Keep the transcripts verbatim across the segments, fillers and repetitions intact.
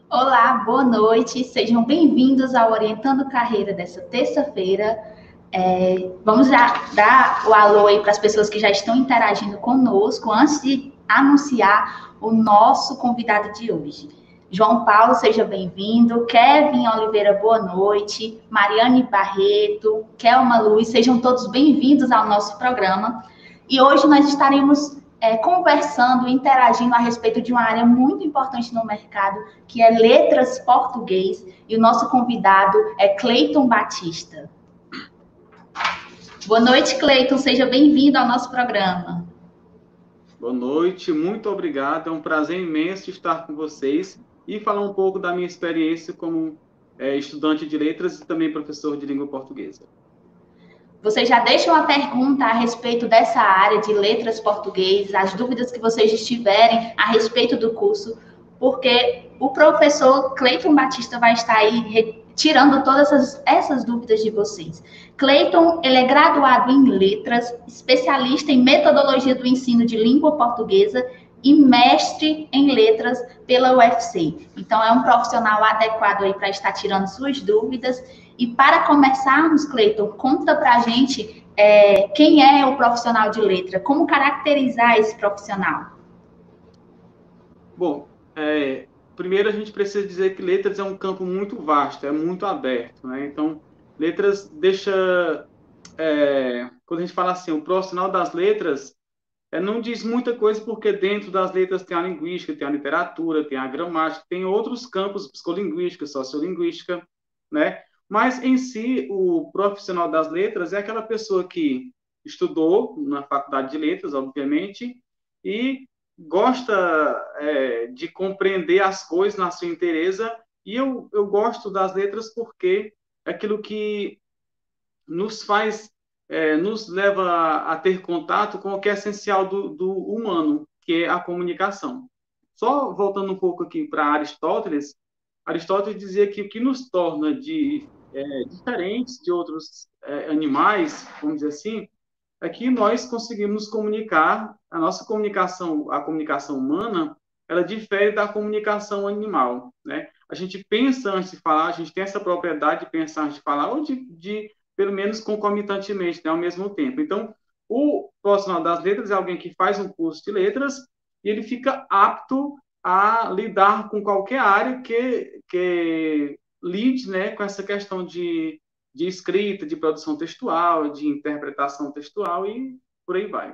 Olá, boa noite, sejam bem-vindos ao Orientando Carreira dessa terça-feira. É, vamos já dar o alô aí para as pessoas que já estão interagindo conosco antes de anunciar o nosso convidado de hoje. João Paulo, seja bem-vindo. Kevin Oliveira, boa noite. Mariane Barreto, Kelma Luiz, sejam todos bem-vindos ao nosso programa. E hoje nós estaremos é, conversando, interagindo a respeito de uma área muito importante no mercado, que é letras português, e o nosso convidado é Cleiton Batista. Boa noite, Cleiton, seja bem-vindo ao nosso programa. Boa noite, muito obrigado, é um prazer imenso estar com vocês e falar um pouco da minha experiência como é, estudante de letras e também professor de língua portuguesa. Vocês já deixam a pergunta a respeito dessa área de letras português, as dúvidas que vocês tiverem a respeito do curso, porque o professor Cleiton Batista vai estar aí tirando todas essas, essas dúvidas de vocês. Cleiton, ele é graduado em letras, especialista em metodologia do ensino de língua portuguesa e mestre em letras pela U F C. Então, é um profissional adequado aí para estar tirando suas dúvidas. E para começarmos, Cleiton, conta para a gente é, quem é o profissional de letra, como caracterizar esse profissional? Bom, é, primeiro a gente precisa dizer que letras é um campo muito vasto, é muito aberto, né? Então, letras deixa... É, quando a gente fala assim, o profissional das letras é, não diz muita coisa porque dentro das letras tem a linguística, tem a literatura, tem a gramática, tem outros campos, psicolinguística, sociolinguística, né? Mas, em si, o profissional das letras é aquela pessoa que estudou na faculdade de letras, obviamente, e gosta é, de compreender as coisas na sua inteireza, e eu, eu gosto das letras porque é aquilo que nos faz, é, nos leva a, a ter contato com o que é essencial do, do humano, que é a comunicação. Só voltando um pouco aqui para Aristóteles, Aristóteles dizia que o que nos torna de, é, diferentes de outros é, animais, vamos dizer assim, é que nós conseguimos comunicar, a nossa comunicação, a comunicação humana, ela difere da comunicação animal, né? A gente pensa antes de falar, a gente tem essa propriedade de pensar antes de falar, ou de, de pelo menos concomitantemente, né, ao mesmo tempo. Então, o profissional das letras é alguém que faz um curso de letras e ele fica apto a lidar com qualquer área que, que lide, né, com essa questão de de escrita, de produção textual, de interpretação textual e por aí vai.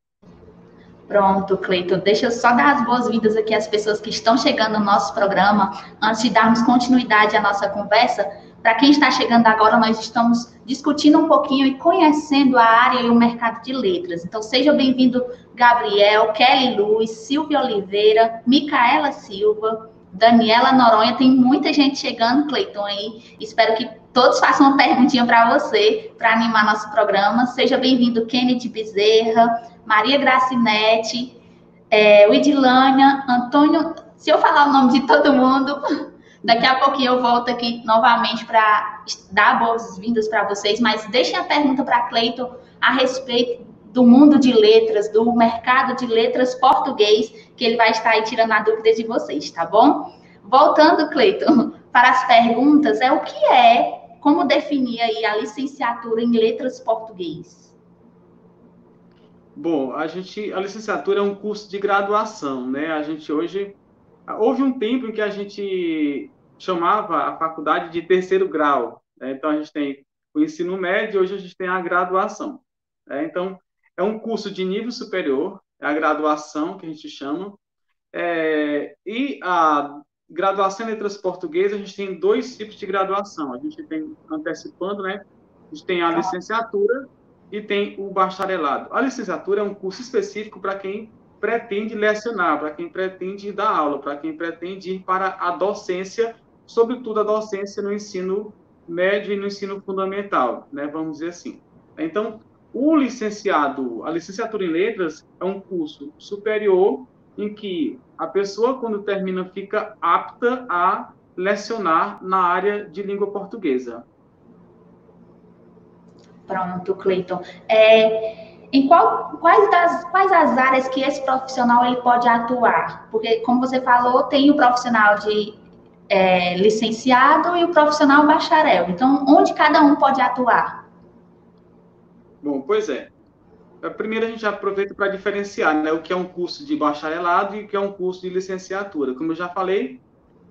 Pronto, Cleiton, deixa eu só dar as boas-vindas aqui às pessoas que estão chegando no nosso programa, antes de darmos continuidade à nossa conversa. Para quem está chegando agora, nós estamos discutindo um pouquinho e conhecendo a área e o mercado de letras. Então, seja bem-vindo, Gabriel, Kelly Luz, Silvia Oliveira, Micaela Silva, Daniela Noronha. Tem muita gente chegando, Cleiton, aí. Espero que todos façam uma perguntinha para você, para animar nosso programa. Seja bem-vindo, Kennedy Bezerra, Maria Gracinete, é, Widilânia, Antônio. Se eu falar o nome de todo mundo, daqui a pouquinho eu volto aqui novamente para dar boas-vindas para vocês, mas deixem a pergunta para Cleiton a respeito do mundo de letras, do mercado de letras português, que ele vai estar aí tirando a dúvida de vocês, tá bom? Voltando, Cleiton, para as perguntas, é o que é, como definir aí a licenciatura em letras português? Bom, a gente, a licenciatura é um curso de graduação, né? A gente hoje, houve um tempo em que a gente chamava a faculdade de terceiro grau, né? Então a gente tem o ensino médio, hoje a gente tem a graduação, né? Então é um curso de nível superior, é a graduação que a gente chama, é, e a graduação em letras portuguesas, a gente tem dois tipos de graduação. A gente tem, antecipando, né? A gente tem a licenciatura e tem o bacharelado. A licenciatura é um curso específico para quem pretende lecionar, para quem pretende dar aula, para quem pretende ir para a docência, sobretudo a docência no ensino médio e no ensino fundamental, né? Vamos dizer assim. Então, o licenciado, a licenciatura em letras é um curso superior em que a pessoa, quando termina, fica apta a lecionar na área de língua portuguesa. Pronto, Cleiton. É, em qual, quais, das, quais as áreas que esse profissional ele pode atuar? Porque, como você falou, tem o profissional de é, licenciado e o profissional bacharel. Então, onde cada um pode atuar? Bom, pois é. Primeiro, a gente aproveita para diferenciar, né, o que é um curso de bacharelado e o que é um curso de licenciatura. Como eu já falei,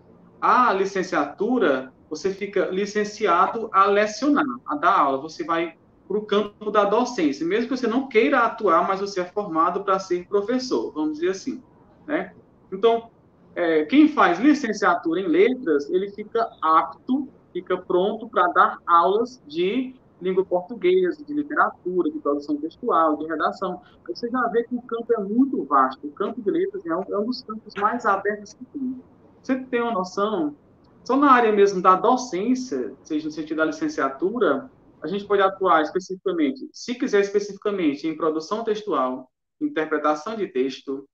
a licenciatura, você fica licenciado a lecionar, a dar aula. Você vai para o campo da docência, mesmo que você não queira atuar, mas você é formado para ser professor, vamos dizer assim, né? Então, é, quem faz licenciatura em letras, ele fica apto, fica pronto para dar aulas de língua portuguesa, de literatura, de produção textual, de redação. Você já vê que o campo é muito vasto. O campo de letras é um, é um dos campos mais abertos que tem. Você tem uma noção, só na área mesmo da docência, seja no sentido da licenciatura, a gente pode atuar especificamente, se quiser especificamente, em produção textual, interpretação de texto,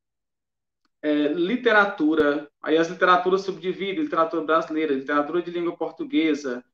é, literatura, aí as literaturas subdividem, literatura brasileira, literatura de língua portuguesa,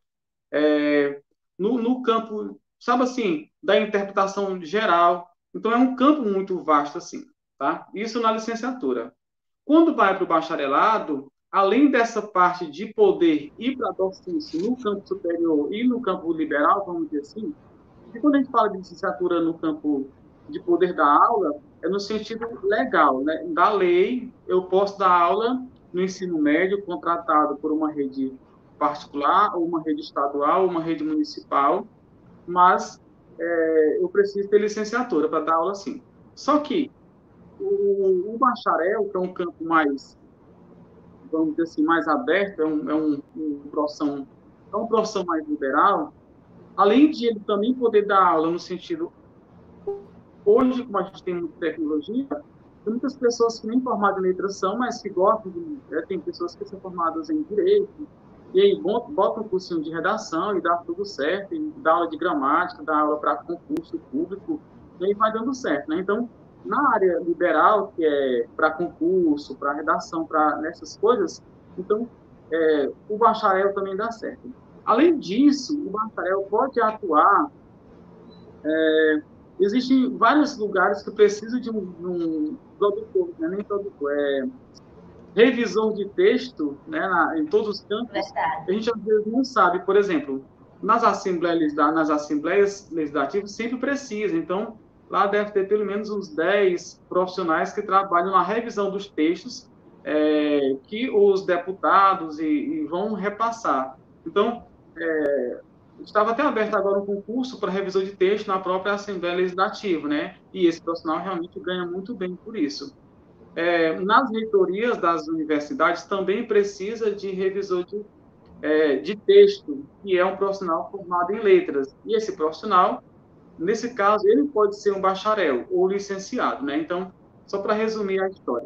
é, no, no campo, sabe assim, da interpretação geral. Então, é um campo muito vasto, assim, tá? Isso na licenciatura. Quando vai para o bacharelado, além dessa parte de poder ir para a docência no campo superior e no campo liberal, vamos dizer assim, e quando a gente fala de licenciatura no campo de poder dar aula, é no sentido legal, né? Da lei, eu posso dar aula no ensino médio contratado por uma rede particular, ou uma rede estadual, ou uma rede municipal, mas é, eu preciso ter licenciatura para dar aula sim. Só que o, o bacharel, que é um campo mais, vamos dizer assim, mais aberto, é um, é um, um profissão, é uma profissão mais liberal, além de ele também poder dar aula no sentido, hoje, como a gente tem muita tecnologia, tem muitas pessoas que nem formadas em letras são, mas que gostam de, é, tem pessoas que são formadas em direito, e aí botam um cursinho de redação e dá tudo certo, e dá aula de gramática, dá aula para concurso público, e aí vai dando certo, né? Então, na área liberal, que é para concurso, para redação, para nessas coisas, então, é, o bacharel também dá certo. Além disso, o bacharel pode atuar, é, existem vários lugares que precisam de um, de um produtor, né? Nem produtor, é revisor de texto, né, na, em todos os campos, a gente às vezes não sabe. Por exemplo, nas assembleias, nas assembleias legislativas sempre precisa, então lá deve ter pelo menos uns dez profissionais que trabalham na revisão dos textos é, que os deputados e, e vão repassar. Então, é, estava até aberto agora um concurso para revisor de texto na própria Assembleia Legislativa, né? E esse profissional realmente ganha muito bem por isso. É, nas reitorias das universidades também precisa de revisor de, é, de texto, que é um profissional formado em letras. E esse profissional, nesse caso, ele pode ser um bacharel ou licenciado, né? Então, só para resumir a história.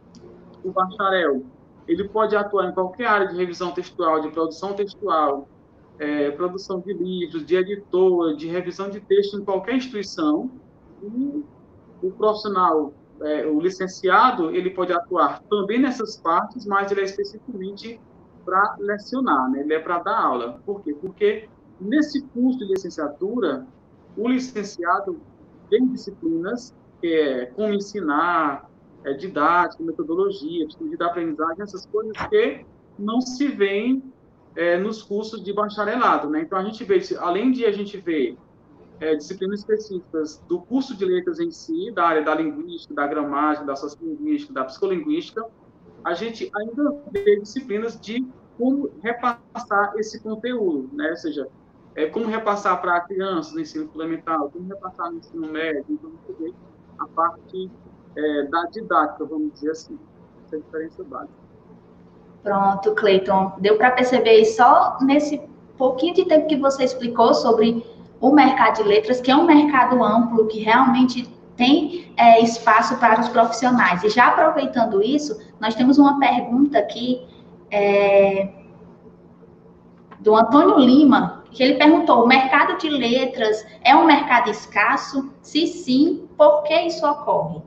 O bacharel, ele pode atuar em qualquer área de revisão textual, de produção textual, é, produção de livros, de editor, de revisão de texto em qualquer instituição. E o profissional, é, o licenciado, ele pode atuar também nessas partes, mas ele é especificamente para lecionar, né? Ele é para dar aula. Por quê? Porque nesse curso de licenciatura, o licenciado tem disciplinas que é como ensinar, é, didática, metodologia, atitude da aprendizagem, essas coisas que não se veem é, nos cursos de bacharelado, né? Então, a gente vê, além de a gente ver é, disciplinas específicas do curso de letras em si, da área da linguística, da gramática, da sociolinguística, da psicolinguística, a gente ainda vê disciplinas de como repassar esse conteúdo, né? Ou seja, é, como repassar para crianças no ensino fundamental, como repassar no ensino médio, então você vê a parte é, da didática, vamos dizer assim, essa é a diferença básica. Pronto, Cleiton, deu para perceber só nesse pouquinho de tempo que você explicou sobre o mercado de letras, que é um mercado amplo, que realmente tem é, espaço para os profissionais. E já aproveitando isso, nós temos uma pergunta aqui é, do Antônio Lima, que ele perguntou: o mercado de letras é um mercado escasso? Se sim, por que isso ocorre?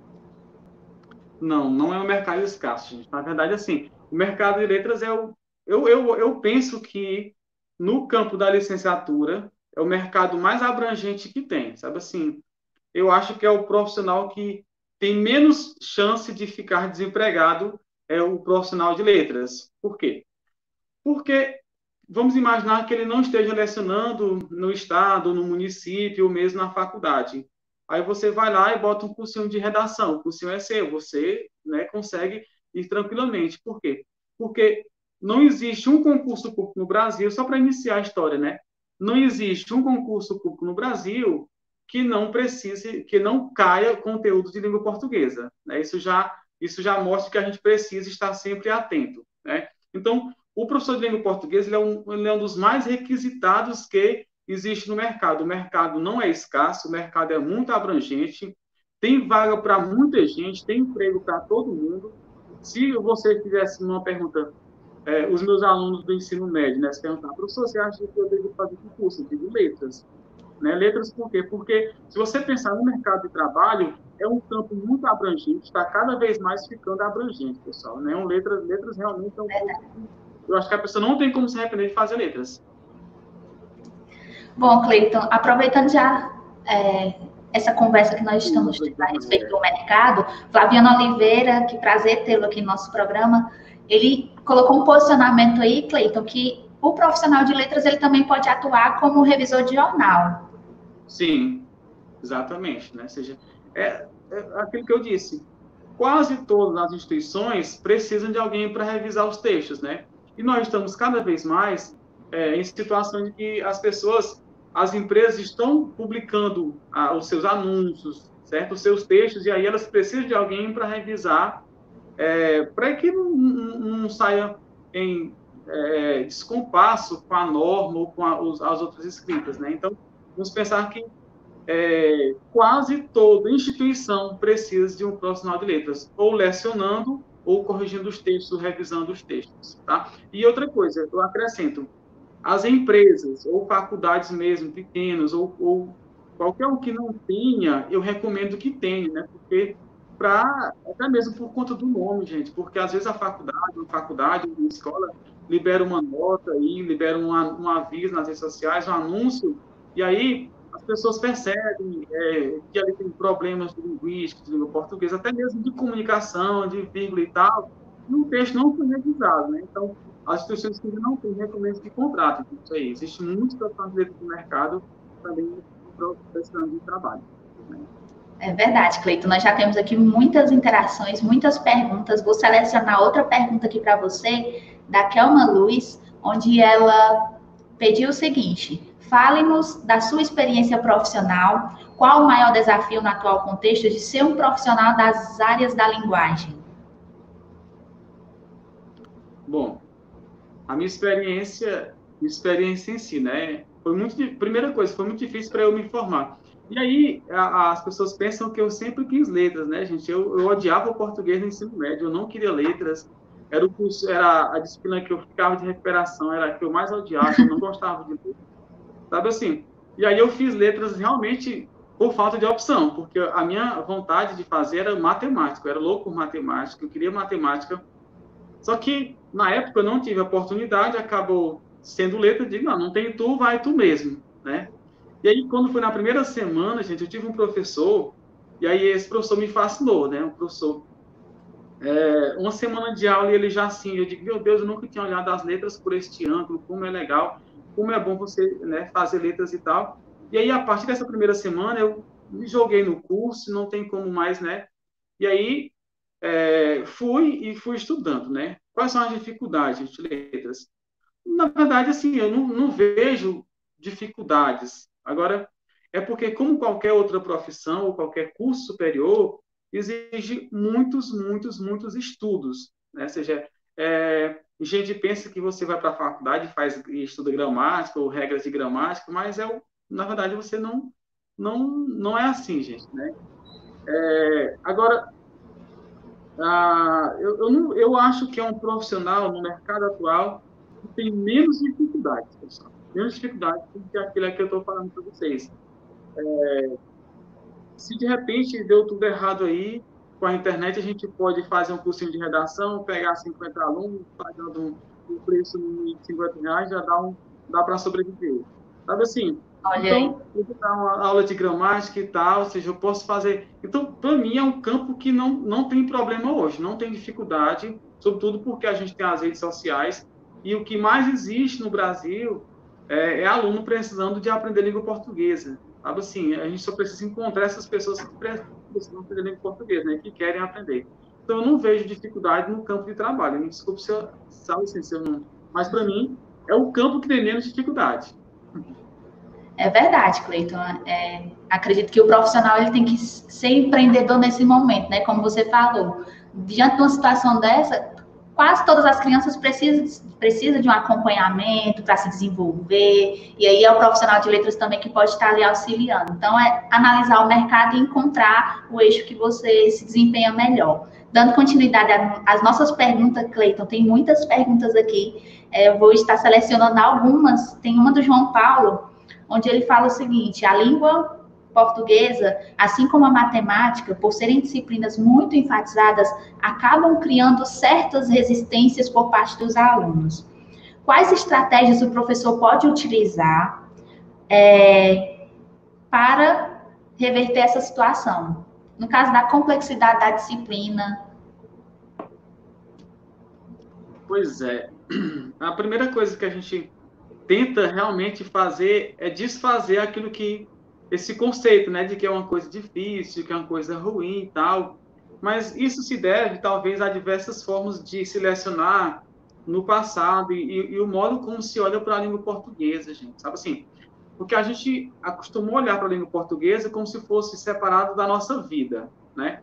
Não, não é um mercado escasso, gente. Na verdade, assim, o mercado de letras é o... Eu, eu, eu penso que no campo da licenciatura é o mercado mais abrangente que tem, sabe assim? Eu acho que é o profissional que tem menos chance de ficar desempregado, é o profissional de letras. Por quê? Porque vamos imaginar que ele não esteja lecionando no estado, no município, ou mesmo na faculdade. Aí você vai lá e bota um cursinho de redação. O cursinho é seu, você, né, consegue ir tranquilamente. Por quê? Porque não existe um concurso público no Brasil, só para iniciar a história, né? Não existe um concurso público no Brasil que não precise, que não caia conteúdo de língua portuguesa, né? Isso já, isso já mostra que a gente precisa estar sempre atento, né? Então, o professor de língua portuguesa ele é, um, ele é um dos mais requisitados que existe no mercado. O mercado não é escasso, o mercado é muito abrangente, tem vaga para muita gente, tem emprego para todo mundo. Se você fizesse uma pergunta, é, os meus alunos do ensino médio, né, se perguntar, professor, você acha que eu devo fazer que curso? Eu digo letras. Né? Letras por quê? Porque se você pensar no mercado de trabalho, é um campo muito abrangente, está cada vez mais ficando abrangente, pessoal. Né? Um, letras, letras realmente é um curso que eu acho que a pessoa não tem como se arrepender de fazer letras. Bom, Cleiton, aproveitando já é, essa conversa que nós estamos tendo a respeito do mercado, Flaviano Oliveira, que prazer tê-lo aqui no nosso programa, ele colocou um posicionamento aí, Cleiton, que o profissional de letras ele também pode atuar como revisor de jornal. Sim, exatamente. Né? Ou seja, é, é aquilo que eu disse, quase todas as instituições precisam de alguém para revisar os textos, né? E nós estamos cada vez mais é, em situações de que as pessoas, as empresas estão publicando ah, os seus anúncios, certo? Os seus textos, e aí elas precisam de alguém para revisar, é, para que não, não, não saia em é, descompasso com a norma ou com a, os, as outras escritas, né? Então, vamos pensar que é, quase toda instituição precisa de um profissional de letras, ou lecionando, ou corrigindo os textos, revisando os textos, tá? E outra coisa, eu acrescento, as empresas, ou faculdades mesmo, pequenas, ou, ou qualquer um que não tenha, eu recomendo que tenha, né? Porque, pra, até mesmo por conta do nome, gente, porque às vezes a faculdade, uma faculdade, uma escola, libera uma nota aí, libera um, um aviso nas redes sociais, um anúncio, e aí as pessoas percebem é, que ali tem problemas de linguística, de língua portuguesa, até mesmo de comunicação, de vírgula e tal, e o texto não foi revisado, né? Então, as instituições que não têm recomendo que contratem isso aí. Existe muitos profissionais do mercado também precisando de trabalho. Né? É verdade, Cleiton. Nós já temos aqui muitas interações, muitas perguntas. Vou selecionar outra pergunta aqui para você, da Kelma Luz, onde ela pediu o seguinte: fale-nos da sua experiência profissional, qual o maior desafio no atual contexto de ser um profissional das áreas da linguagem? Bom, a minha experiência, minha experiência em si, né? Foi muito, primeira coisa, foi muito difícil para eu me formar. E aí a, as pessoas pensam que eu sempre quis letras, né, gente? Eu, eu odiava o português no ensino médio, eu não queria letras. Era o curso, era a disciplina que eu ficava de recuperação, era a que eu mais odiava, eu não gostava de letras. Sabe assim? E aí eu fiz letras realmente por falta de opção, porque a minha vontade de fazer era matemática, eu era louco por matemática, eu queria matemática. Só que, na época, eu não tive a oportunidade, acabou sendo letra, eu digo, não, não tem tu, vai tu mesmo, né? E aí, quando foi na primeira semana, gente, eu tive um professor, e aí esse professor me fascinou, né? Um professor, é, uma semana de aula, e ele já assim, eu digo, meu Deus, eu nunca tinha olhado as letras por este ângulo, como é legal, como é bom você, né, fazer letras e tal. E aí, a partir dessa primeira semana, eu me joguei no curso, não tem como mais, né? E aí, é, fui e fui estudando, né? Quais são as dificuldades de letras? Na verdade, assim, eu não, não vejo dificuldades. Agora, é porque, como qualquer outra profissão ou qualquer curso superior, exige muitos, muitos, muitos estudos, né? Ou seja, é, a gente pensa que você vai para a faculdade e faz estuda gramática ou regras de gramática, mas é, na verdade você não, não, não é assim, gente, né? É, agora, ah, eu, eu, não, eu acho que é um profissional no mercado atual que tem menos dificuldades, pessoal. Menos dificuldades do que aquilo que eu estou falando para vocês. É, se de repente deu tudo errado aí, com a internet a gente pode fazer um cursinho de redação, pegar cinquenta alunos, pagando um preço de cinquenta reais, já dá, um, dá para sobreviver. Sabe assim? Olha então, eu vou dar uma aula de gramática e tal, ou seja, eu posso fazer. Então, para mim, é um campo que não, não tem problema hoje, não tem dificuldade, sobretudo porque a gente tem as redes sociais. E o que mais existe no Brasil é, é aluno precisando de aprender língua portuguesa. Sabe assim, a gente só precisa encontrar essas pessoas que precisam aprender língua portuguesa, né, que querem aprender. Então, eu não vejo dificuldade no campo de trabalho. Me desculpe se eu, sabe assim, se eu não... Mas, para mim, é o campo que tem menos dificuldade. É verdade, Cleiton. É, acredito que o profissional ele tem que ser empreendedor nesse momento, né? Como você falou. Diante de uma situação dessa, quase todas as crianças precisam, precisam de um acompanhamento para se desenvolver, e aí é o profissional de letras também que pode estar ali auxiliando. Então, é analisar o mercado e encontrar o eixo que você se desempenha melhor. Dando continuidade às nossas perguntas, Cleiton, tem muitas perguntas aqui, é, eu vou estar selecionando algumas. Tem uma do João Paulo, onde ele fala o seguinte: a língua portuguesa, assim como a matemática, por serem disciplinas muito enfatizadas, acabam criando certas resistências por parte dos alunos. Quais estratégias o professor pode utilizar é, para reverter essa situação? No caso da complexidade da disciplina. Pois é. A primeira coisa que a gente tenta realmente fazer é desfazer aquilo que esse conceito, né, de que é uma coisa difícil, que é uma coisa ruim e tal. Mas isso se deve, talvez, a diversas formas de se lecionar no passado e, e o modo como se olha para a língua portuguesa, gente. Sabe assim? Porque a gente acostumou a olhar para a língua portuguesa como se fosse separado da nossa vida, né?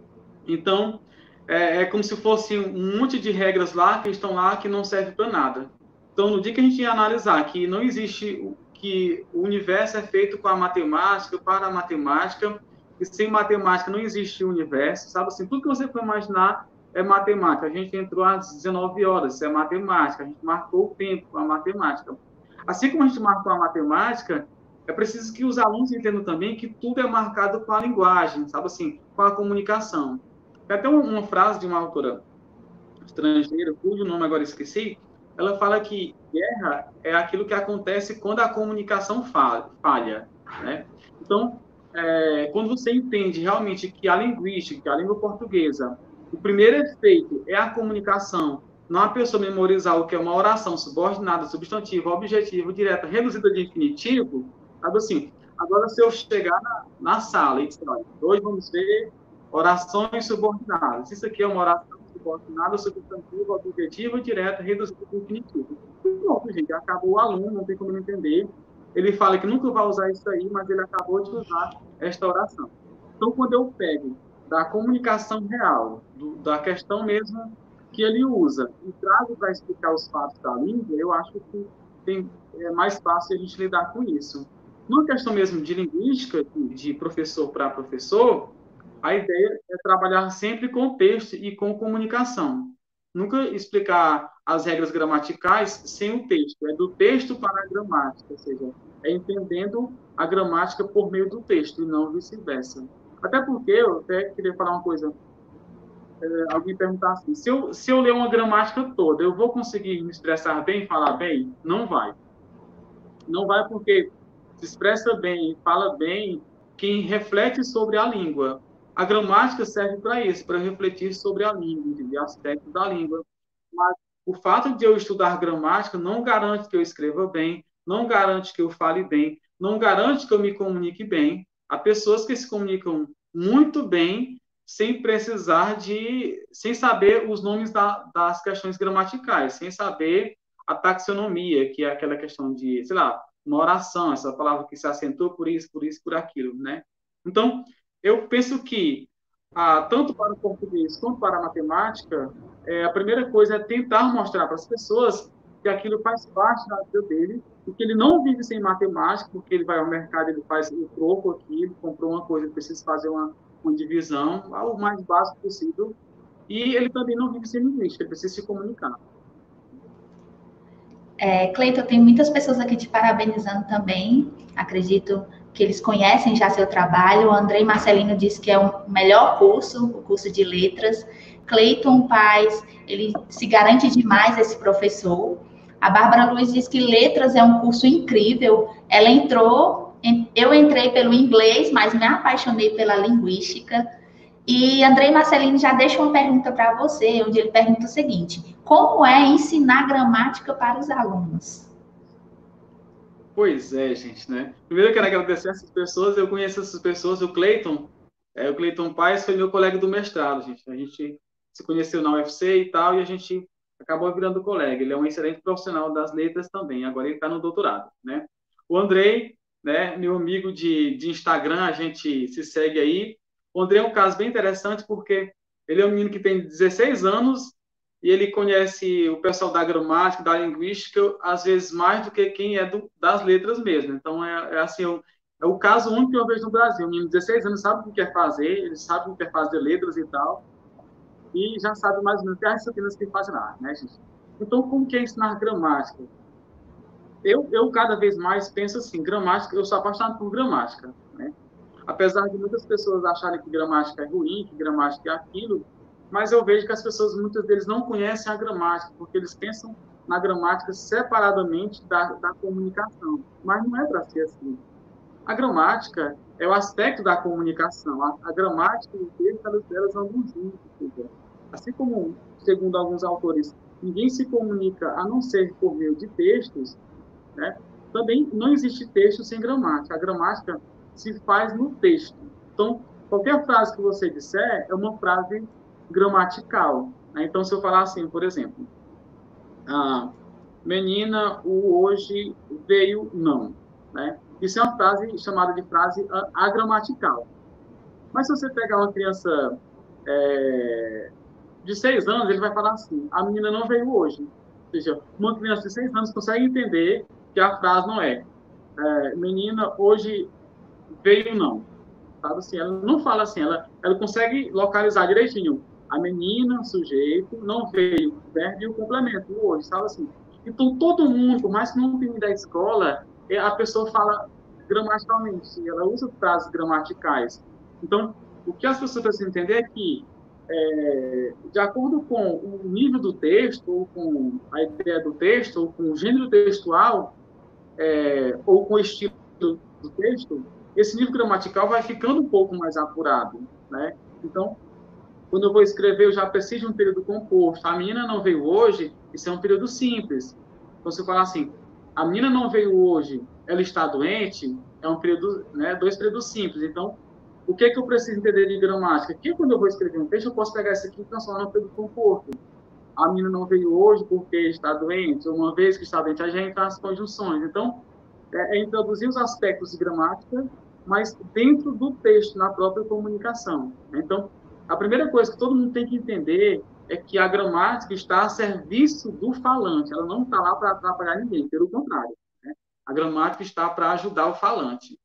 Então, é, é como se fosse um monte de regras lá que estão lá que não servem para nada. Então, no dia que a gente ia analisar que não existe, que o universo é feito com a matemática, para a matemática, e sem matemática não existe o universo, sabe assim? Tudo que você for imaginar é matemática. A gente entrou às dezenove horas, isso é matemática. A gente marcou o tempo com a matemática. Assim como a gente marcou a matemática, é preciso que os alunos entendam também que tudo é marcado com a linguagem, sabe assim? Com a comunicação. Tem até uma frase de uma autora estrangeira, cujo nome agora esqueci, ela fala que guerra é aquilo que acontece quando a comunicação falha, né? Então, é, quando você entende realmente que a linguística, a língua portuguesa, o primeiro efeito é a comunicação, não a pessoa memorizar o que é uma oração subordinada, substantiva, objetiva, direta, reduzida de infinitivo, sabe assim? Agora, se eu chegar na, na sala e disser, olha, hoje vamos ver orações subordinadas. Isso aqui é uma oração subordinada, substantiva, objetiva, direta, reduzida de infinitivo. Pronto, gente, acabou o aluno, não tem como ele entender. Ele fala que nunca vai usar isso aí, mas ele acabou de usar esta oração. Então, quando eu pego da comunicação real, do, da questão mesmo que ele usa, e trago para explicar os fatos da língua, eu acho que tem, é mais fácil a gente lidar com isso. Numa questão mesmo de linguística, de professor para professor, a ideia é trabalhar sempre com texto e com comunicação. Nunca explicar as regras gramaticais sem o texto. É do texto para a gramática, ou seja, é entendendo a gramática por meio do texto e não vice-versa. Até porque, eu até queria falar uma coisa, é, alguém perguntar assim, se eu, se eu ler uma gramática toda, eu vou conseguir me expressar bem, falar bem? Não vai. Não vai porque se expressa bem, fala bem, quem reflete sobre a língua. A gramática serve para isso, para refletir sobre a língua, de aspectos da língua. Mas o fato de eu estudar gramática não garante que eu escreva bem, não garante que eu fale bem, não garante que eu me comunique bem. Há pessoas que se comunicam muito bem sem precisar de, sem saber os nomes da, das questões gramaticais, sem saber a taxonomia, que é aquela questão de, sei lá, uma oração, essa palavra que se acentua por isso, por isso, por aquilo, né? Então, eu penso que, ah, tanto para o português quanto para a matemática, é, a primeira coisa é tentar mostrar para as pessoas que aquilo faz parte da vida dele e que ele não vive sem matemática, porque ele vai ao mercado, ele faz o troco aqui, ele comprou uma coisa, ele precisa fazer uma, uma divisão, o mais básico possível, e ele também não vive sem linguística, ele precisa se comunicar. É, Cleiton, tem muitas pessoas aqui te parabenizando também, acredito que eles conhecem já seu trabalho. O Andrei Marcelino disse que é o melhor curso, o curso de letras. Cleiton Paz, ele se garante demais esse professor. A Bárbara Luiz diz que letras é um curso incrível. Ela entrou, eu entrei pelo inglês, mas me apaixonei pela linguística. E Andrei Marcelino já deixa uma pergunta para você, onde ele pergunta o seguinte: como é ensinar gramática para os alunos? Pois é, gente, né? Primeiro eu quero agradecer essas pessoas, eu conheço essas pessoas, o Cleiton, é, o Cleiton Paes foi meu colega do mestrado, gente. A gente se conheceu na U F C e tal, e a gente acabou virando colega. Ele é um excelente profissional das letras também, agora ele está no doutorado, né? O Andrei, né, meu amigo de, de Instagram, a gente se segue aí. O Andrei é um caso bem interessante porque ele é um menino que tem dezesseis anos e ele conhece o pessoal da gramática, da linguística, às vezes mais do que quem é do, das letras mesmo. Então, é, é assim, é, é o caso único que eu vejo no Brasil. Um menino de dezesseis anos sabe o que quer fazer, ele sabe o que quer fazer letras e tal, e já sabe mais ou menos as disciplinas que faz lá, né, gente? Então, como que é ensinar gramática? Eu, eu cada vez mais penso assim, gramática, eu sou apaixonado por gramática, né? Apesar de muitas pessoas acharem que gramática é ruim, que gramática é aquilo, mas eu vejo que as pessoas, muitas deles, não conhecem a gramática, porque eles pensam na gramática separadamente da, da comunicação. Mas não é para ser assim. A gramática é o aspecto da comunicação. A, a gramática e o texto, elas, elas andam juntas. Assim como, segundo alguns autores, ninguém se comunica a não ser por meio de textos, né? Também não existe texto sem gramática. A gramática se faz no texto. Então, qualquer frase que você disser é uma frase gramatical, né? Então, se eu falar assim, por exemplo, a menina, o hoje veio não, né? Isso é uma frase chamada de frase agramatical. Mas se você pegar uma criança é, de seis anos, ele vai falar assim, a menina não veio hoje. Ou seja, uma criança de seis anos consegue entender que a frase não é, é menina, hoje veio não. Sabe assim, ela não fala assim, ela, ela consegue localizar direitinho. A menina, sujeito, não veio, verbo e o complemento, o hoje, sabe assim. Então, todo mundo, por mais que não tenha da escola, a pessoa fala gramaticalmente, ela usa frases gramaticais. Então, o que as pessoas precisam entender é que, é, de acordo com o nível do texto, ou com a ideia do texto, ou com o gênero textual, é, ou com o estilo do texto, esse nível gramatical vai ficando um pouco mais apurado, né? Então, quando eu vou escrever, eu já preciso de um período composto. A menina não veio hoje, isso é um período simples. Então, se eu falar assim, a menina não veio hoje, ela está doente, é um período, né, dois períodos simples. Então, o que é que eu preciso entender de gramática? Que quando eu vou escrever um texto, eu posso pegar isso aqui e transformar no período composto. A menina não veio hoje porque está doente, uma vez que está doente, a gente entra nas conjunções. Então, é, é introduzir os aspectos de gramática, mas dentro do texto, na própria comunicação. Então, a primeira coisa que todo mundo tem que entender é que a gramática está a serviço do falante, ela não está lá para atrapalhar ninguém, pelo contrário, né? A gramática está para ajudar o falante.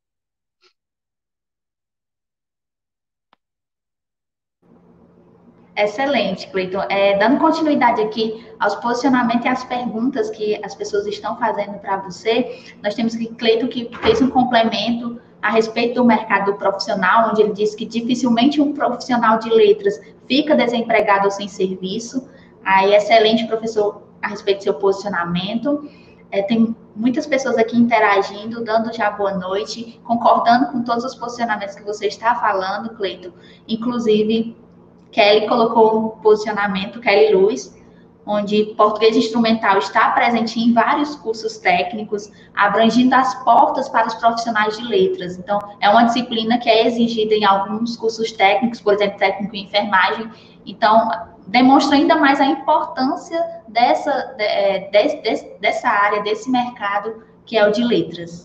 Excelente, Cleiton. É, dando continuidade aqui aos posicionamentos e às perguntas que as pessoas estão fazendo para você, nós temos que Cleiton que fez um complemento a respeito do mercado profissional, onde ele disse que dificilmente um profissional de letras fica desempregado ou sem serviço. Aí, excelente, professor, a respeito do seu posicionamento. É, tem muitas pessoas aqui interagindo, dando já boa noite, concordando com todos os posicionamentos que você está falando, Cleiton. Inclusive, Kelly colocou um posicionamento, Kelly Luz, onde português instrumental está presente em vários cursos técnicos, abrangindo as portas para os profissionais de letras. Então, é uma disciplina que é exigida em alguns cursos técnicos, por exemplo, técnico em enfermagem. Então, demonstra ainda mais a importância dessa, de, de, dessa área, desse mercado, que é o de letras.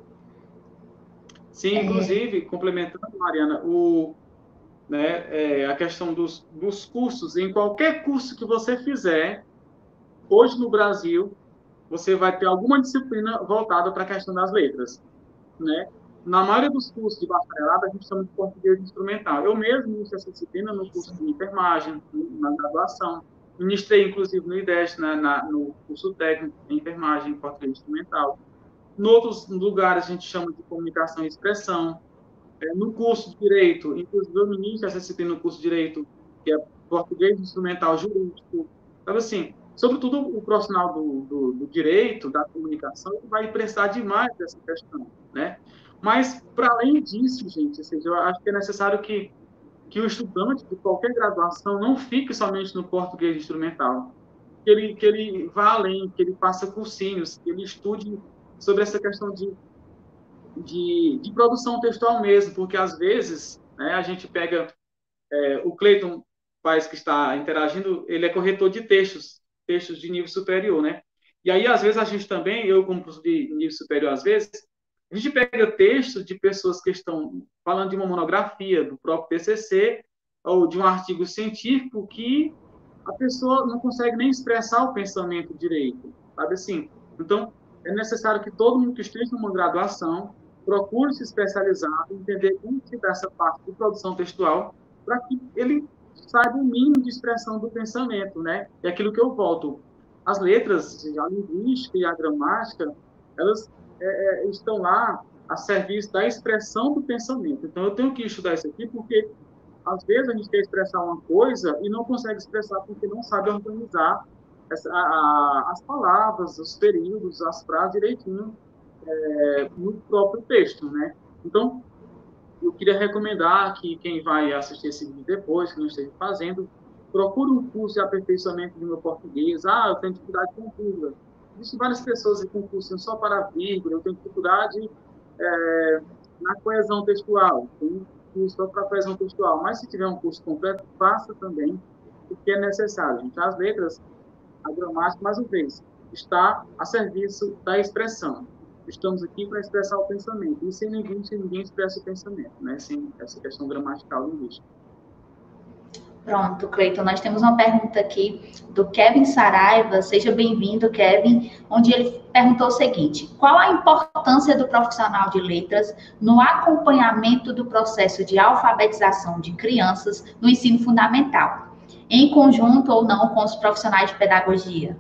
Sim, inclusive, é... complementando, Mariana, o, né, é, a questão dos, dos cursos, em qualquer curso que você fizer, hoje no Brasil, você vai ter alguma disciplina voltada para a questão das letras, né? Na maioria dos cursos de bacharelado, a gente chama de português instrumental. Eu mesmo iniciei essa disciplina no curso de enfermagem, na graduação. Ministrei, inclusive, no IDEST, na, na, no curso técnico em enfermagem, em português instrumental. Em outros lugares, a gente chama de comunicação e expressão. É, no curso de Direito, inclusive, eu ministro essa disciplina no curso de Direito, que é português instrumental jurídico. Então, assim, sobretudo o profissional do, do, do direito, da comunicação, vai prestar demais dessa questão, né? Mas, para além disso, gente, ou seja, eu acho que é necessário que, que o estudante de qualquer graduação não fique somente no português instrumental. que ele, que ele vá além, que ele faça cursinhos, que ele estude sobre essa questão de, de, de produção textual mesmo, porque às vezes, né, a gente pega é, o Cleiton Paes, que está interagindo, ele é corretor de textos, textos de nível superior, né? E aí, às vezes, a gente também, eu como professor de nível superior, às vezes, a gente pega textos de pessoas que estão falando de uma monografia, do próprio T C C, ou de um artigo científico que a pessoa não consegue nem expressar o pensamento direito, sabe assim? Então, é necessário que todo mundo que esteja numa graduação procure se especializar, entender como se dá essa parte de produção textual, para que ele saiba o mínimo de expressão do pensamento, né? É aquilo que eu volto. As letras, a linguística e a gramática, elas é, é, estão lá a serviço da expressão do pensamento. Então, eu tenho que estudar isso aqui porque às vezes a gente quer expressar uma coisa e não consegue expressar porque não sabe organizar essa, a, a, as palavras, os períodos, as frases direitinho é, no próprio texto, né? Então, eu queria recomendar que quem vai assistir esse vídeo depois, que não esteja fazendo, procure um curso de aperfeiçoamento do meu português. Ah, eu tenho dificuldade com vírgula. Existem várias pessoas que concursam só para vírgula, eu tenho dificuldade é, na coesão textual. Tem curso só para coesão textual, mas se tiver um curso completo, faça também, porque é necessário. Gente, as letras, a gramática, mais uma vez, está a serviço da expressão. Estamos aqui para expressar o pensamento. E sem ninguém, sem ninguém expressa o pensamento, né? Sem essa questão gramatical linguística. Pronto, Cleiton, nós temos uma pergunta aqui do Kevin Saraiva. Seja bem-vindo, Kevin, onde ele perguntou o seguinte: qual a importância do profissional de letras no acompanhamento do processo de alfabetização de crianças no ensino fundamental, em conjunto ou não com os profissionais de pedagogia?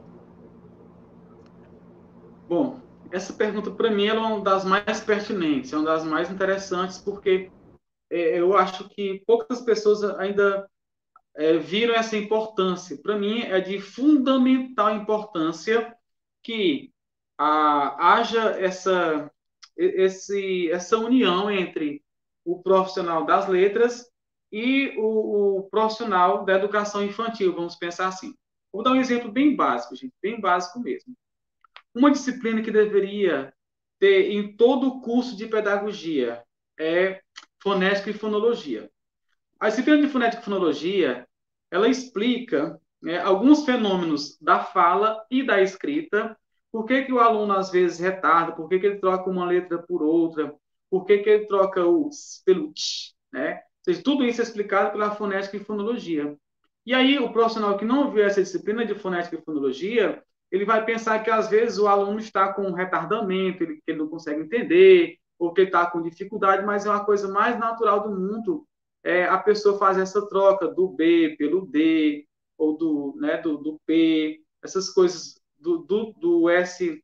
Bom, essa pergunta, para mim, é uma das mais pertinentes, é uma das mais interessantes, porque é, eu acho que poucas pessoas ainda é, viram essa importância. Para mim, é de fundamental importância que a, haja essa, esse, essa união entre o profissional das letras e o, o profissional da educação infantil, vamos pensar assim. Vou dar um exemplo bem básico, gente, bem básico mesmo. Uma disciplina que deveria ter em todo o curso de pedagogia é fonética e fonologia. A disciplina de fonética e fonologia, ela explica, né, alguns fenômenos da fala e da escrita, por que, que o aluno às vezes retarda, por que, que ele troca uma letra por outra, por que, que ele troca o s pelo t, né? Ou seja, tudo isso é explicado pela fonética e fonologia. E aí, o profissional que não viu essa disciplina de fonética e fonologia, ele vai pensar que às vezes o aluno está com retardamento, ele, que ele não consegue entender, ou que ele está com dificuldade, mas é uma coisa mais natural do mundo é, a pessoa faz essa troca do B pelo D, ou do, né, do, do P, essas coisas do, do, do S,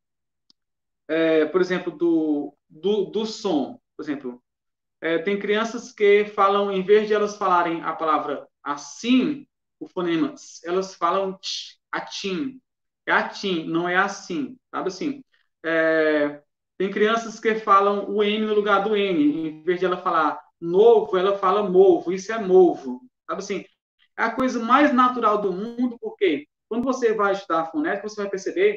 é, por exemplo, do, do, do som. Por exemplo, é, tem crianças que falam, em vez de elas falarem a palavra assim, o fonema, elas falam tch, atim. É atim, não é assim, sabe assim? É, tem crianças que falam o N no lugar do N, em vez de ela falar novo, ela fala movo, isso é movo, sabe assim? É a coisa mais natural do mundo, porque quando você vai estudar a fonética, você vai perceber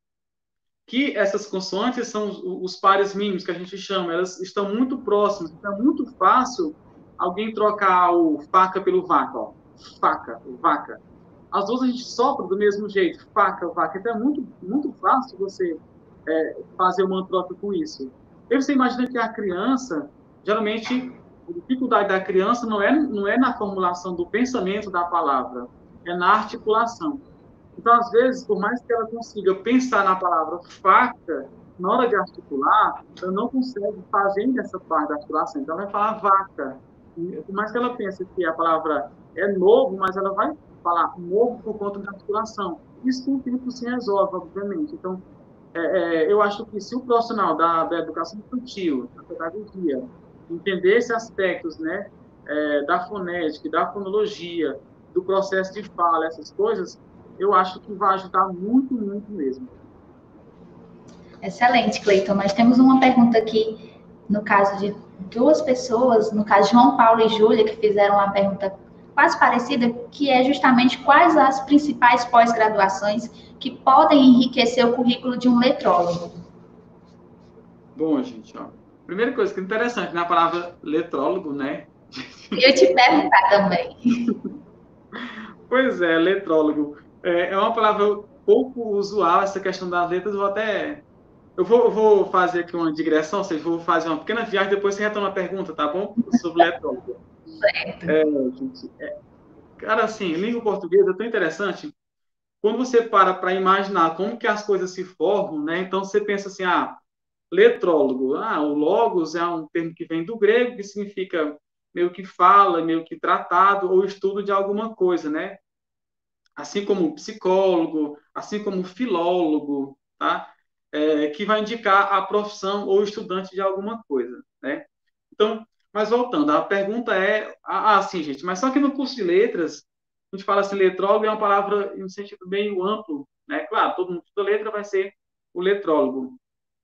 que essas consoantes são os, os pares mínimos que a gente chama, elas estão muito próximas, então é muito fácil alguém trocar o faca pelo vaca, ó. Faca, vaca. As duas a gente sopra do mesmo jeito, faca, vaca, então é muito, muito fácil você é, fazer uma troca com isso. E você imagina que a criança, geralmente, a dificuldade da criança não é, não é na formulação do pensamento da palavra, é na articulação. Então, às vezes, por mais que ela consiga pensar na palavra faca, na hora de articular, ela não consegue fazer essa parte da articulação. Então, ela vai falar vaca. E, por mais que ela pense que a palavra é novo, mas ela vai falar novo por conta da articulação. Isso com o tempo se resolve, obviamente. Então, é, é, eu acho que se o profissional da, da educação infantil, da pedagogia, entender esses aspectos, né, é, da fonética, da fonologia, do processo de fala, essas coisas, eu acho que vai ajudar muito, muito mesmo. Excelente, Cleiton. Nós temos uma pergunta aqui, no caso de duas pessoas, no caso João Paulo e Júlia, que fizeram uma pergunta quase parecida, que é justamente quais as principais pós-graduações que podem enriquecer o currículo de um letrólogo. Bom, gente, ó. Primeira coisa que é interessante na palavra letrólogo, né? Eu ia te perguntar também. Pois é, letrólogo. É, é uma palavra pouco usual, essa questão das letras. Eu vou até. Eu vou, eu vou fazer aqui uma digressão, ou seja, vou fazer uma pequena viagem, depois você retorna a pergunta, tá bom? Sobre letrólogo. Certo. É, gente, é, cara, assim, língua portuguesa é tão interessante. Quando você para para imaginar como que as coisas se formam, né? Então você pensa assim, ah, letrólogo, ah, o logos é um termo que vem do grego, que significa meio que fala, meio que tratado ou estudo de alguma coisa, né? Assim como psicólogo, assim como filólogo, tá? É, que vai indicar a profissão ou estudante de alguma coisa, né? Então, mas voltando, a pergunta é, ah, sim, gente, mas só que no curso de letras, a gente fala assim, letrólogo é uma palavra em um sentido meio amplo, né? Claro, todo mundo que estuda letra vai ser o letrólogo,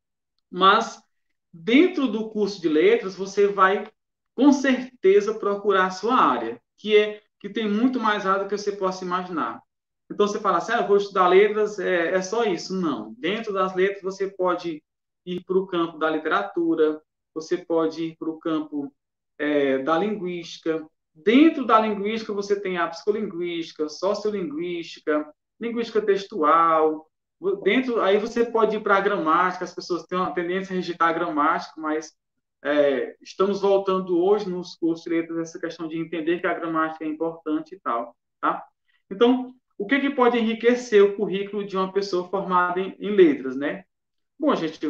mas dentro do curso de letras você vai com certeza procurar a sua área, que é que tem muito mais área do que você possa imaginar. Então você fala assim, ah, eu vou estudar letras, é, é só isso? Não. Dentro das letras você pode ir para o campo da literatura, você pode ir para o campo é, da linguística. Dentro da linguística você tem a psicolinguística, sociolinguística, linguística textual, dentro, aí você pode ir para a gramática, as pessoas têm uma tendência a rejeitar a gramática, mas é, estamos voltando hoje nos cursos de letras essa questão de entender que a gramática é importante e tal, tá? Então, o que, que pode enriquecer o currículo de uma pessoa formada em, em letras, né? Bom, gente,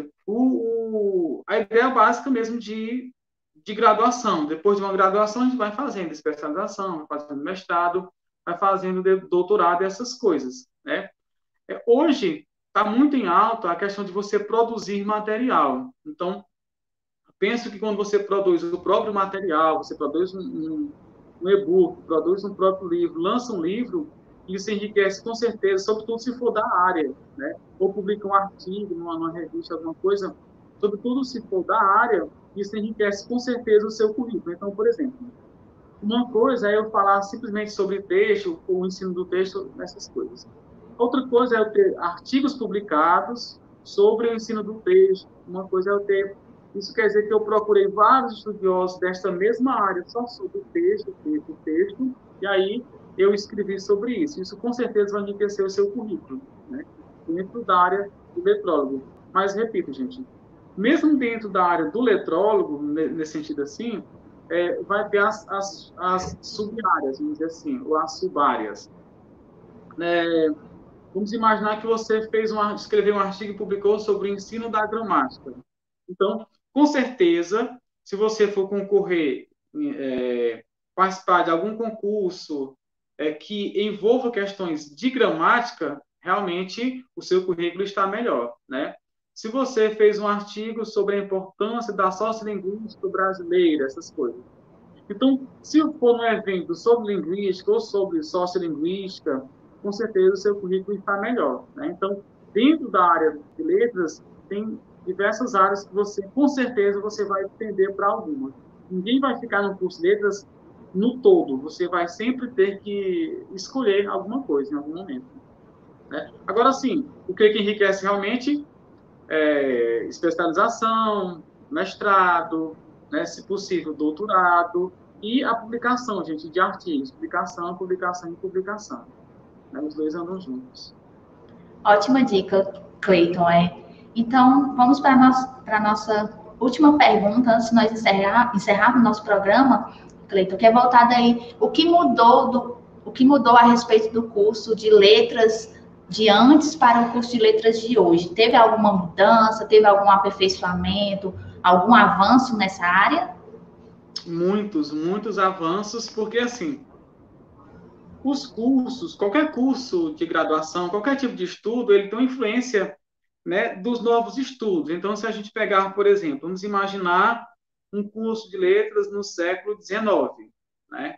o, o, a ideia básica mesmo de, de graduação. Depois de uma graduação, a gente vai fazendo especialização, vai fazendo mestrado, vai fazendo doutorado e essas coisas, né? É, hoje está muito em alta a questão de você produzir material. Então, penso que quando você produz o próprio material, você produz um, um, um e-book, produz um próprio livro, lança um livro, isso enriquece com certeza, sobretudo se for da área, né? Ou publica um artigo numa, numa revista, alguma coisa, sobretudo se for da área, isso enriquece com certeza o seu currículo. Então, por exemplo, uma coisa é eu falar simplesmente sobre texto, ou o ensino do texto, nessas coisas. Outra coisa é eu ter artigos publicados sobre o ensino do texto. Uma coisa é eu ter... Isso quer dizer que eu procurei vários estudiosos desta mesma área, só sobre o texto, texto, texto, e aí eu escrevi sobre isso. Isso, com certeza, vai enriquecer o seu currículo, né? Dentro da área do letrólogo. Mas, repito, gente, mesmo dentro da área do letrólogo, nesse sentido assim, é, vai ter as, as, as sub-áreas, vamos dizer assim, ou as sub-áreas. É, vamos imaginar que você fez um, escreveu um artigo e publicou sobre o ensino da gramática. Então, com certeza, se você for concorrer, é, participar de algum concurso é, que envolva questões de gramática, realmente o seu currículo está melhor, né? Se você fez um artigo sobre a importância da sociolinguística brasileira, essas coisas. Então, se for um evento sobre linguística ou sobre sociolinguística, com certeza o seu currículo está melhor, né? Então, dentro da área de letras, tem diversas áreas que você, com certeza, você vai atender para alguma. Ninguém vai ficar no curso de letras no todo, você vai sempre ter que escolher alguma coisa em algum momento, né? Agora, sim, o que, que enriquece realmente é especialização, mestrado, né, se possível, doutorado, e a publicação, gente, de artigos, publicação, publicação e publicação. Né, os dois andam juntos. Ótima dica, Cleiton. É. Então, vamos para a nossa última pergunta, antes de nós encerrar, encerrarmos o nosso programa, Cleiton, que é voltada aí, o que mudou do, o que mudou a respeito do curso de letras de antes para o curso de letras de hoje? Teve alguma mudança, teve algum aperfeiçoamento, algum avanço nessa área? Muitos, muitos avanços, porque assim, os cursos, qualquer curso de graduação, qualquer tipo de estudo, ele tem uma influência, né, dos novos estudos. Então, se a gente pegar, por exemplo, vamos imaginar um curso de letras no século dezenove, né?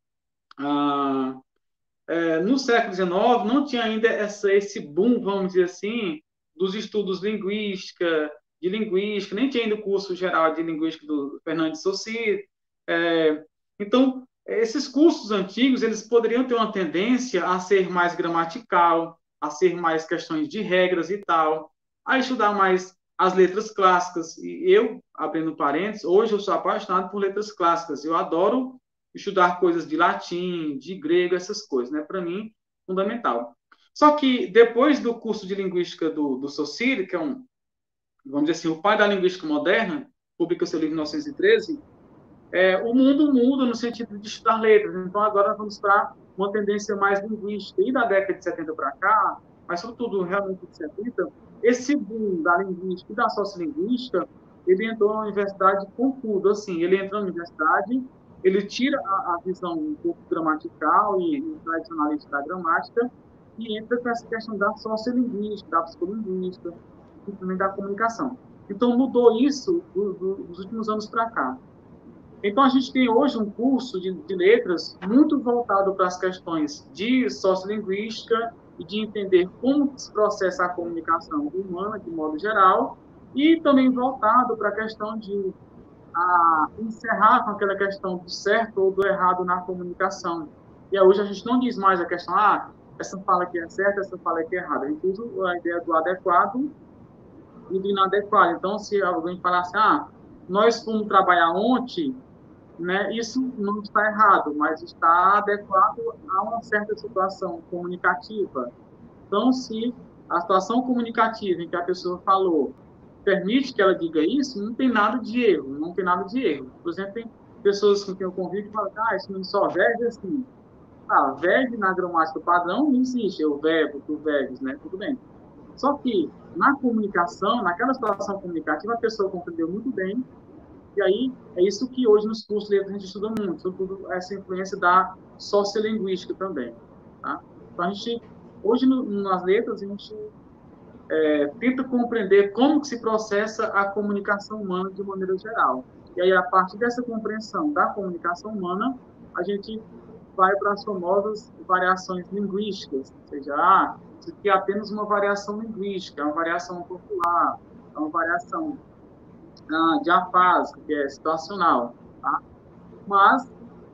Ah, é, no século dezenove não tinha ainda essa, esse boom, vamos dizer assim, dos estudos linguística, de linguística, nem tinha ainda o curso geral de linguística do Fernando de Saussure. É, então, Esses cursos antigos, eles poderiam ter uma tendência a ser mais gramatical, a ser mais questões de regras e tal, a estudar mais as letras clássicas. E eu, abrindo parênteses, hoje eu sou apaixonado por letras clássicas. Eu adoro estudar coisas de latim, de grego, essas coisas, né? Para mim, fundamental. Só que depois do curso de linguística do, do Saussure, que é um, vamos dizer assim, o pai da linguística moderna, publica seu livro em mil novecentos e treze, é, o mundo muda no sentido de estudar letras. Então, agora nós vamos para uma tendência mais linguística. E da década de setenta para cá, mas sobretudo realmente de setenta, esse boom da linguística e da sociolinguística, ele entrou na universidade com tudo. Assim, ele entra na universidade, ele tira a, a visão um pouco gramatical e, e tradicionalista da gramática e entra com essa questão da sociolinguística, da psicolinguística e também da comunicação. Então, mudou isso do, do, dos últimos anos para cá. Então, a gente tem hoje um curso de, de letras muito voltado para as questões de sociolinguística e de entender como se processa a comunicação humana, de modo geral, e também voltado para a questão de a, encerrar com aquela questão do certo ou do errado na comunicação. E hoje a gente não diz mais a questão, ah, essa fala aqui é certa, essa fala aqui é errada. A gente usa a ideia do adequado e do inadequado. Então, se alguém falar assim, ah, nós fomos trabalhar ontem, né, isso não está errado, mas está adequado a uma certa situação comunicativa. Então, se a situação comunicativa em que a pessoa falou permite que ela diga isso, não tem nada de erro, não tem nada de erro. Por exemplo, tem pessoas com quem eu convivo que falam, ah, isso não só verbe assim. Ah, verbe na gramática padrão não existe, é o verbo, tu verbes, né, tudo bem. Só que, na comunicação, naquela situação comunicativa, a pessoa compreendeu muito bem. E aí, é isso que hoje nos cursos de letras a gente estuda muito, sobretudo essa influência da sociolinguística também. Tá? Então, a gente, hoje no, nas letras, a gente é, tenta compreender como que se processa a comunicação humana de maneira geral. E aí, a partir dessa compreensão da comunicação humana, a gente vai para as famosas variações linguísticas, ou seja, ah, isso aqui é apenas uma variação linguística, é uma variação popular, é uma variação diafásica, que é situacional, tá? Mas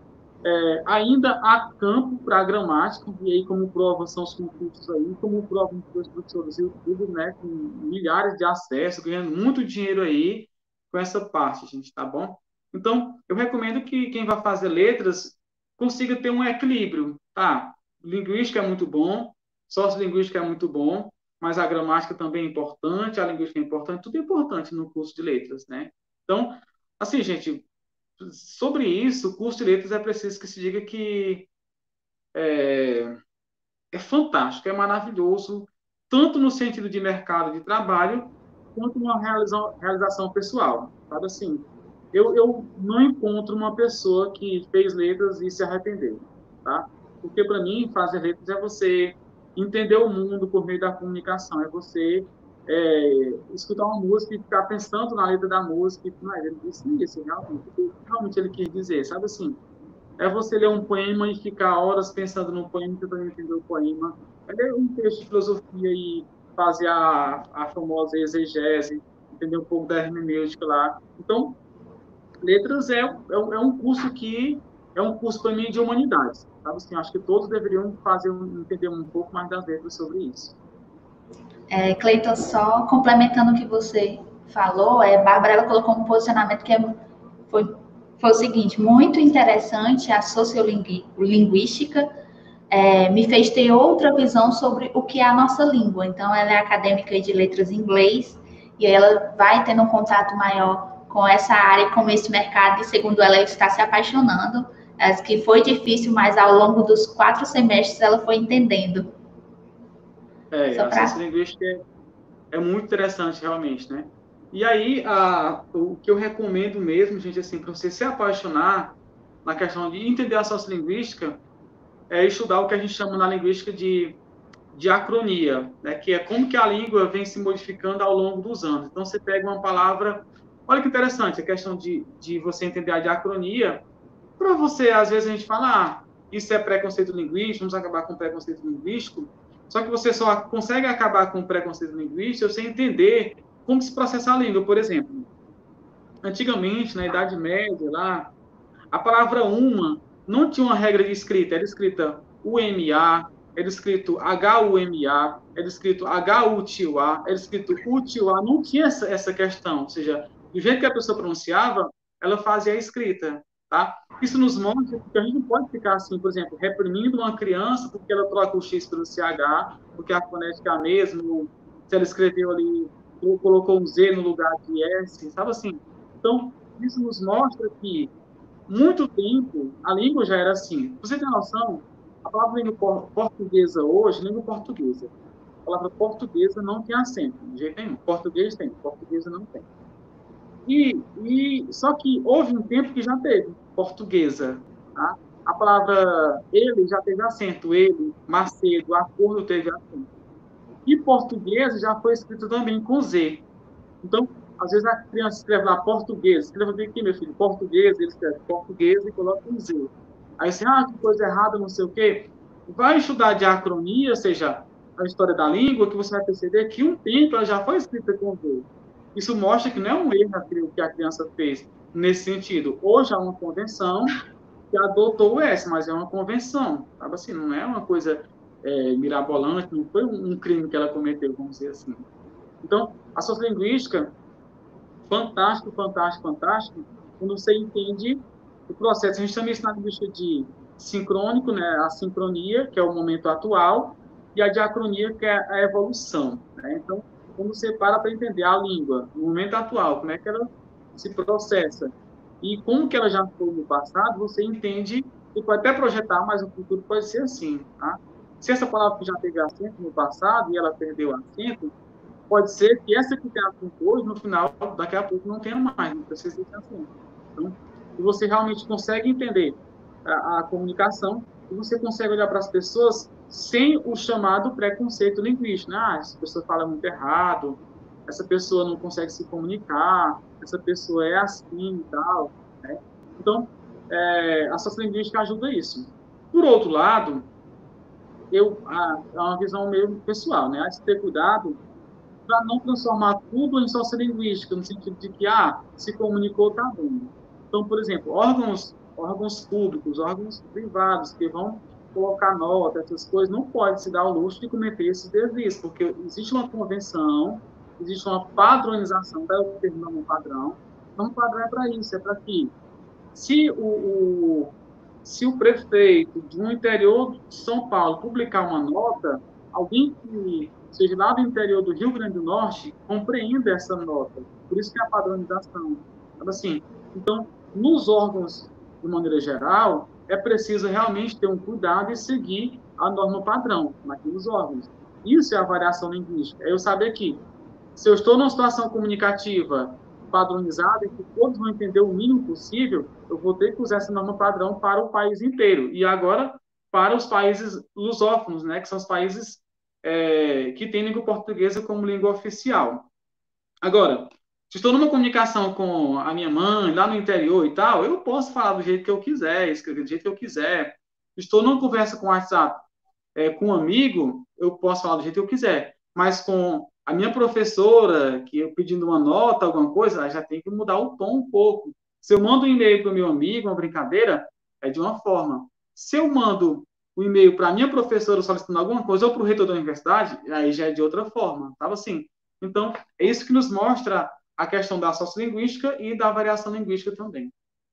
é, ainda há campo para a gramática, e aí como prova são os concursos aí, como prova os professores do YouTube, né, com milhares de acessos, ganhando muito dinheiro aí com essa parte, gente, tá bom? Então, eu recomendo que quem vai fazer letras consiga ter um equilíbrio, tá? Linguística é muito bom, sociolinguística é muito bom, mas a gramática também é importante, a linguística é importante, tudo é importante no curso de letras, né? Então, assim, gente, sobre isso, o curso de letras é preciso que se diga que é, é fantástico, é maravilhoso, tanto no sentido de mercado de trabalho, quanto uma realização, realização pessoal, sabe assim? Eu, eu não encontro uma pessoa que fez letras e se arrependeu, tá? Porque, para mim, fazer letras é você entender o mundo por meio da comunicação, é você é, escutar uma música e ficar pensando na letra da música, e, não, ele disse isso, realmente, o que realmente ele quis dizer, sabe assim? É você ler um poema e ficar horas pensando no poema, tentando entender o poema. É ler um texto de filosofia e fazer a, a famosa exegese, entender um pouco da hermenêutica lá. Então, letras é, é, é um curso que é um curso para mim de humanidades. Sabe? Assim, acho que todos deveriam fazer entender um pouco mais das letras sobre isso. É, Cleiton, só complementando o que você falou, é, Bárbara ela colocou um posicionamento que é, foi, foi o seguinte, muito interessante, a sociolinguística é, me fez ter outra visão sobre o que é a nossa língua. Então, ela é acadêmica de letras em inglês, e ela vai tendo um contato maior com essa área, com esse mercado, e segundo ela, ela está se apaixonando, é, que foi difícil, mas ao longo dos quatro semestres ela foi entendendo. É, a pra... sociolinguística é, é muito interessante, realmente, né? E aí, a, o que eu recomendo mesmo, gente, assim, para você se apaixonar na questão de entender a sociolinguística, é estudar o que a gente chama na linguística de diacronia, né? Que é como que a língua vem se modificando ao longo dos anos. Então, você pega uma palavra... Olha que interessante, a questão de, de você entender a diacronia. Para você, às vezes, a gente fala, ah, isso é preconceito linguístico, vamos acabar com preconceito linguístico. Só que você só consegue acabar com preconceito linguístico se você entender como se processa a língua. Por exemplo, antigamente, na Idade Média, lá, a palavra uma não tinha uma regra de escrita, era escrita U M A, era escrito H U M A, era escrito H U T U A, era escrito U T U A, não tinha essa, essa questão, ou seja, do jeito que a pessoa pronunciava, ela fazia a escrita, tá? Isso nos mostra que a gente não pode ficar assim, por exemplo, reprimindo uma criança porque ela troca o X pelo C H, porque a fonética é a mesma, se ela escreveu ali, ou colocou um Z no lugar de S, sabe assim? Então, isso nos mostra que muito tempo, a língua já era assim. Você tem noção? A palavra língua portuguesa hoje, língua portuguesa. A palavra portuguesa não tem acento, de jeito nenhum. Português tem, portuguesa não tem. E, e só que houve um tempo que já teve portuguesa. Tá? A palavra ele já teve acento, ele, Macedo, acordo teve acento. E portuguesa já foi escrito também com Z. Então, às vezes a criança escreve lá português, escreva bem aqui, meu filho, português, ele escreve português e coloca um Z. Aí você, ah, que coisa errada, não sei o quê. Vai estudar diacronia, ou seja, a história da língua, que você vai perceber que um tempo ela já foi escrita com Z. Isso mostra que não é um erro aquilo que a criança fez nesse sentido. Hoje há uma convenção que adotou o S, mas é uma convenção, sabe assim, não é uma coisa é, mirabolante, não foi um crime que ela cometeu, vamos dizer assim. Então, a sociolinguística, fantástico, fantástico, fantástico, quando você entende o processo. A gente também está na linguística de sincrônico, né, a sincronia, que é o momento atual, e a diacronia, que é a evolução. Né? Então, quando você para para entender a língua, no momento atual, como é que ela se processa, e como que ela já foi no passado, você entende, e pode até projetar, mas o futuro pode ser assim. Tá? Se essa palavra que já teve acento no passado, e ela perdeu acento, pode ser que essa que tem acento hoje, no final, daqui a pouco, não tenha mais, não precisa ter acento. Então, se você realmente consegue entender a, a comunicação, e você consegue olhar para as pessoas sem o chamado preconceito linguístico. Né? Ah, essa pessoa fala muito errado, essa pessoa não consegue se comunicar, essa pessoa é assim e tal. Né? Então, é, a sociolinguística ajuda isso. Por outro lado, eu, a, é uma visão meio pessoal, né? Há de ter cuidado para não transformar tudo em sociolinguística, no sentido de que, ah, se comunicou, tá bom. Então, por exemplo, órgãos, órgãos públicos, órgãos privados que vão colocar nota, essas coisas, não pode se dar o luxo de cometer esses desvios, porque existe uma convenção, existe uma padronização, daí o termo não padrão, então o padrão é para isso, é para que, se o, o, se o prefeito de um interior de São Paulo publicar uma nota, alguém que seja lá do interior do Rio Grande do Norte compreenda essa nota. Por isso que é a padronização. Assim, então, nos órgãos, de maneira geral, é preciso realmente ter um cuidado e seguir a norma padrão naqueles órgãos. Isso é a variação linguística. É eu saber que, se eu estou numa situação comunicativa padronizada, em que todos vão entender o mínimo possível, eu vou ter que usar essa norma padrão para o país inteiro. E agora, para os países lusófonos, né, que são os países é, que têm língua portuguesa como língua oficial. Agora, se estou numa comunicação com a minha mãe, lá no interior e tal, eu posso falar do jeito que eu quiser, escrever do jeito que eu quiser. Estou numa conversa com o WhatsApp é, com um amigo, eu posso falar do jeito que eu quiser. Mas com a minha professora, que eu pedindo uma nota, alguma coisa, já tem que mudar o tom um pouco. Se eu mando um e-mail para o meu amigo, uma brincadeira, é de uma forma. Se eu mando o um e-mail para a minha professora solicitando alguma coisa, ou para o reitor da universidade, aí já é de outra forma. Tava assim. Então, é isso que nos mostra a questão da sociolinguística e da variação linguística também.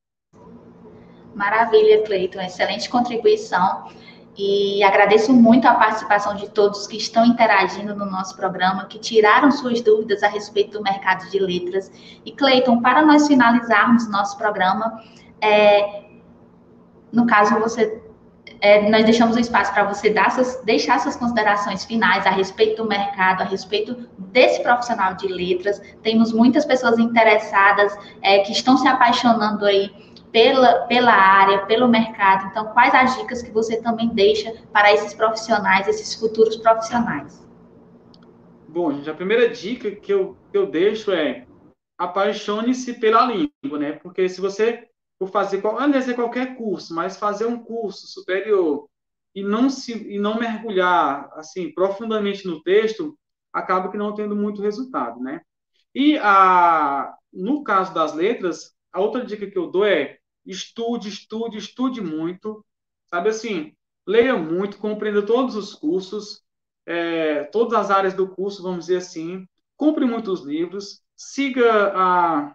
Maravilha, Cleiton. Excelente contribuição. E agradeço muito a participação de todos que estão interagindo no nosso programa, que tiraram suas dúvidas a respeito do mercado de letras. E, Cleiton, para nós finalizarmos nosso programa, é, no caso, você, é, nós deixamos o espaço para você dar suas, deixar suas considerações finais a respeito do mercado, a respeito desse profissional de letras. Temos muitas pessoas interessadas é, que estão se apaixonando aí Pela, pela área, pelo mercado. Então, quais as dicas que você também deixa para esses profissionais, esses futuros profissionais? Bom, gente, a primeira dica que eu, que eu deixo é apaixone-se pela língua, né? Porque se você for fazer, aliás, é qualquer curso, mas fazer um curso superior e não se e não mergulhar assim profundamente no texto, acaba que não tendo muito resultado, né? E a no caso das letras, a outra dica que eu dou é estude, estude, estude muito, sabe assim, leia muito, compreenda todos os cursos, é, todas as áreas do curso, vamos dizer assim, compre muitos livros, siga a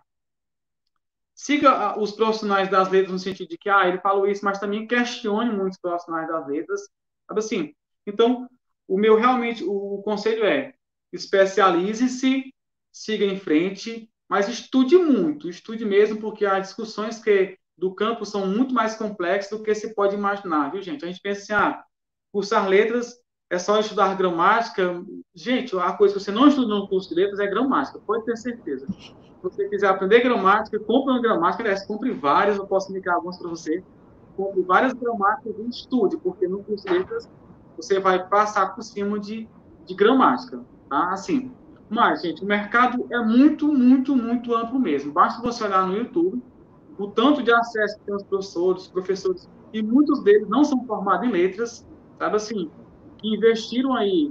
siga os profissionais das letras no sentido de que, ah, ele falou isso, mas também questione muitos profissionais das letras, sabe assim? Então, o meu realmente, o conselho é, especialize-se, siga em frente, mas estude muito, estude mesmo, porque as discussões que do campo são muito mais complexas do que se pode imaginar, viu, gente? A gente pensa assim, ah, cursar letras é só estudar gramática. Gente, a coisa que você não estuda no curso de letras é gramática, pode ter certeza. Se você quiser aprender gramática, compre uma gramática, aliás, compre várias, eu posso indicar algumas para você. Compre várias gramáticas e estude, porque no curso de letras você vai passar por cima de, de gramática, tá? Assim, mas, gente, o mercado é muito, muito, muito amplo mesmo. Basta você olhar no YouTube, o tanto de acesso que tem os professores, os professores, e muitos deles não são formados em letras, sabe assim, que investiram aí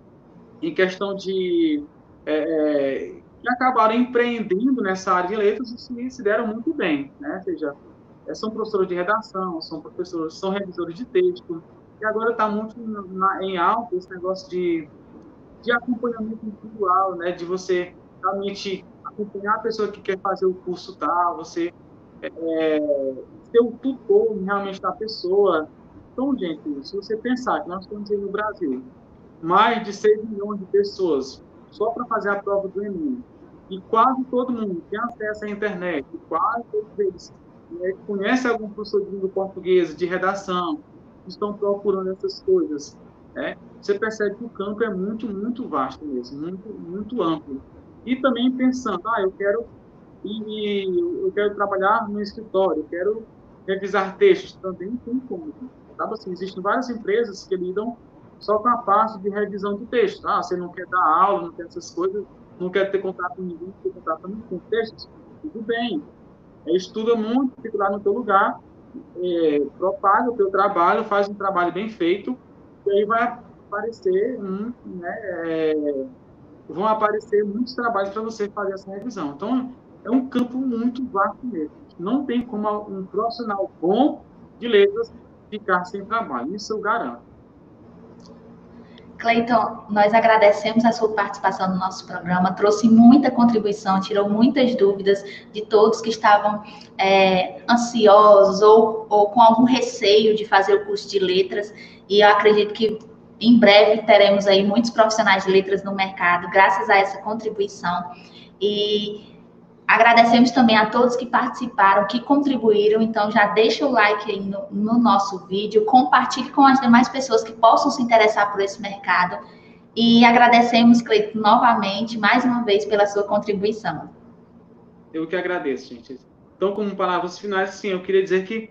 em questão de é, que acabaram empreendendo nessa área de letras e se, se deram muito bem, né? Ou seja, é, são professores de redação, são professores, são revisores de texto, e agora está muito na, em alta esse negócio de, de acompanhamento individual, né? De você realmente acompanhar a pessoa que quer fazer o curso tal, você é, ser o tutor realmente da pessoa. Então, gente, se você pensar que nós estamos aí no Brasil, mais de seis milhões de pessoas só para fazer a prova do Enem. E quase todo mundo tem acesso à internet, e quase todos eles né, conhecem algum professor de língua portuguesa, de redação, estão procurando essas coisas. Né? Você percebe que o campo é muito, muito vasto mesmo, muito, muito amplo. E também pensando, ah, eu quero, e, eu quero trabalhar no escritório, eu quero revisar textos, também tem como. Sabe assim, existem várias empresas que lidam só com a parte de revisão do texto. Ah, você não quer dar aula, não quer essas coisas, não quer ter contato com ninguém, não quer ter contato com textos, tudo bem. É, estuda muito, fica lá no teu lugar, é, propaga o teu trabalho, faz um trabalho bem feito, e aí vai aparecer, um, né, é, vão aparecer muitos trabalhos para você fazer essa revisão. Então, é um campo muito vasto mesmo. Não tem como um profissional bom de letras ficar sem trabalho, isso eu garanto. Cleiton, nós agradecemos a sua participação no nosso programa, trouxe muita contribuição, tirou muitas dúvidas de todos que estavam é, ansiosos ou, ou com algum receio de fazer o curso de letras, e eu acredito que em breve teremos aí muitos profissionais de letras no mercado, graças a essa contribuição. E agradecemos também a todos que participaram, que contribuíram. Então, já deixa o like aí no, no nosso vídeo, compartilhe com as demais pessoas que possam se interessar por esse mercado. E agradecemos, Cleiton, novamente, mais uma vez, pela sua contribuição. Eu que agradeço, gente. Então, como palavras finais, sim, eu queria dizer que,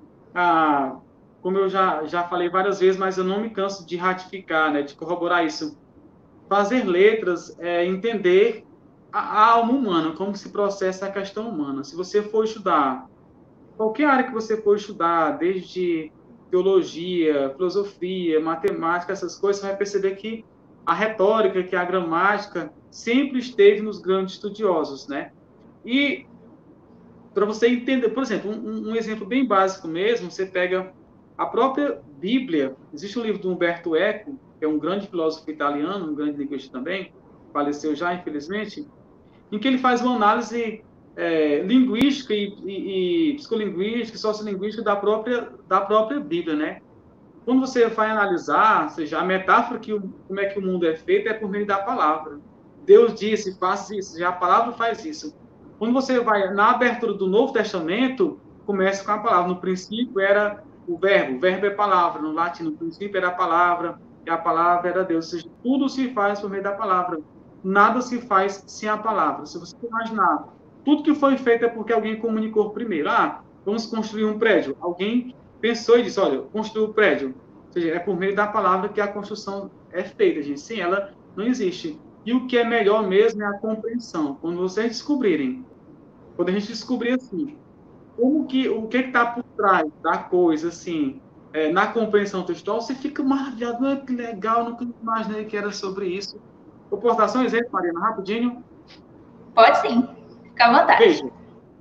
ah, como eu já, já falei várias vezes, mas eu não me canso de ratificar, né, de corroborar isso. Fazer letras é entender a, a alma humana, como se processa a questão humana. Se você for estudar, qualquer área que você for estudar, desde teologia, filosofia, matemática, essas coisas, você vai perceber que a retórica, que a gramática, sempre esteve nos grandes estudiosos, né? E para você entender, por exemplo, um, um exemplo bem básico mesmo, você pega a própria Bíblia. Existe um livro do Umberto Eco, que é um grande filósofo italiano, um grande linguista também, faleceu já, infelizmente, em que ele faz uma análise é, linguística e, e, e psicolinguística, sociolinguística da própria, da própria Bíblia, né? Quando você vai analisar, ou seja, a metáfora que o, como é que o mundo é feito é por meio da palavra. Deus disse, faça isso, já a palavra faz isso. Quando você vai na abertura do Novo Testamento, começa com a palavra. No princípio era o verbo, o verbo é palavra. No latim, no princípio era a palavra, e a palavra era Deus. Ou seja, tudo se faz por meio da palavra. Nada se faz sem a palavra. Se você imaginar, tudo que foi feito é porque alguém comunicou primeiro. Ah, vamos construir um prédio. Alguém pensou e disse, olha, construir o prédio. Ou seja, é por meio da palavra que a construção é feita, gente. Sem ela, não existe. E o que é melhor mesmo é a compreensão. Quando vocês descobrirem, quando a gente descobrir assim, como que, o que está por trás da coisa, assim, é, na compreensão textual, você fica maravilhado. Ah, que legal, nunca imaginei que era sobre isso. Vou postar só um exemplo, Mariana, rapidinho. Pode sim, fica à vontade. Veja,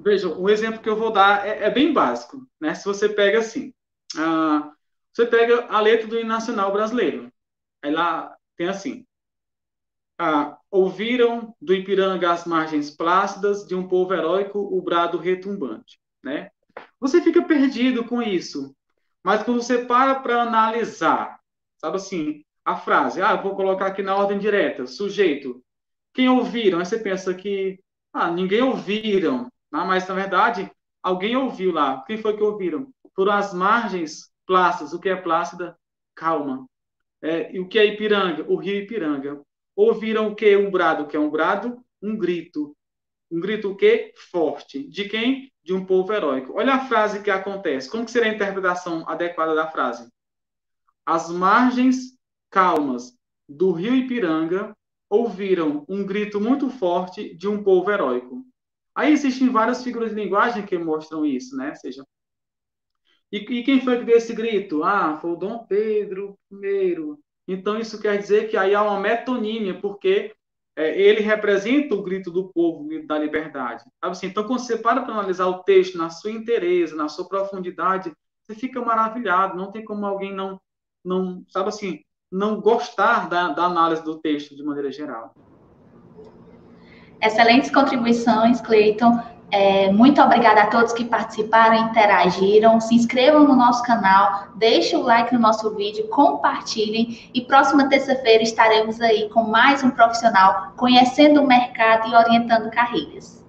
Veja, o exemplo que eu vou dar é, é bem básico, né? Se você pega assim, ah, você pega a letra do hino nacional brasileiro, aí lá tem assim, ah, ouviram do Ipiranga as margens plácidas de um povo heróico o brado retumbante, né? Você fica perdido com isso, mas quando você para para analisar, sabe assim, a frase, ah, eu vou colocar aqui na ordem direta, sujeito, quem ouviram? Aí você pensa que, ah, ninguém ouviram, né? Mas na verdade, alguém ouviu lá. Quem foi que ouviram? Foram as margens plácidas. O que é plácida? Calma. É, e o que é Ipiranga? O rio Ipiranga. Ouviram o que? Um brado. O que é um brado? Um grito. Um grito o quê? Forte. De quem? De um povo heróico. Olha a frase que acontece. Como que seria a interpretação adequada da frase? As margens calmas do rio Ipiranga ouviram um grito muito forte de um povo heróico. Aí existem várias figuras de linguagem que mostram isso, né? Ou seja, e, e quem foi que deu esse grito? Ah, foi o Dom Pedro I. Então isso quer dizer que aí há uma metonímia, porque é, ele representa o grito do povo, o grito da liberdade. Sabe assim? Então, quando você para para analisar o texto na sua inteireza, na sua profundidade, você fica maravilhado. Não tem como alguém não, não sabe assim, não gostar da, da análise do texto de maneira geral. Excelentes contribuições, Cleiton. É, muito obrigada a todos que participaram, interagiram. Se inscrevam no nosso canal, deixem o like no nosso vídeo, compartilhem. E próxima terça-feira estaremos aí com mais um profissional conhecendo o mercado e orientando carreiras.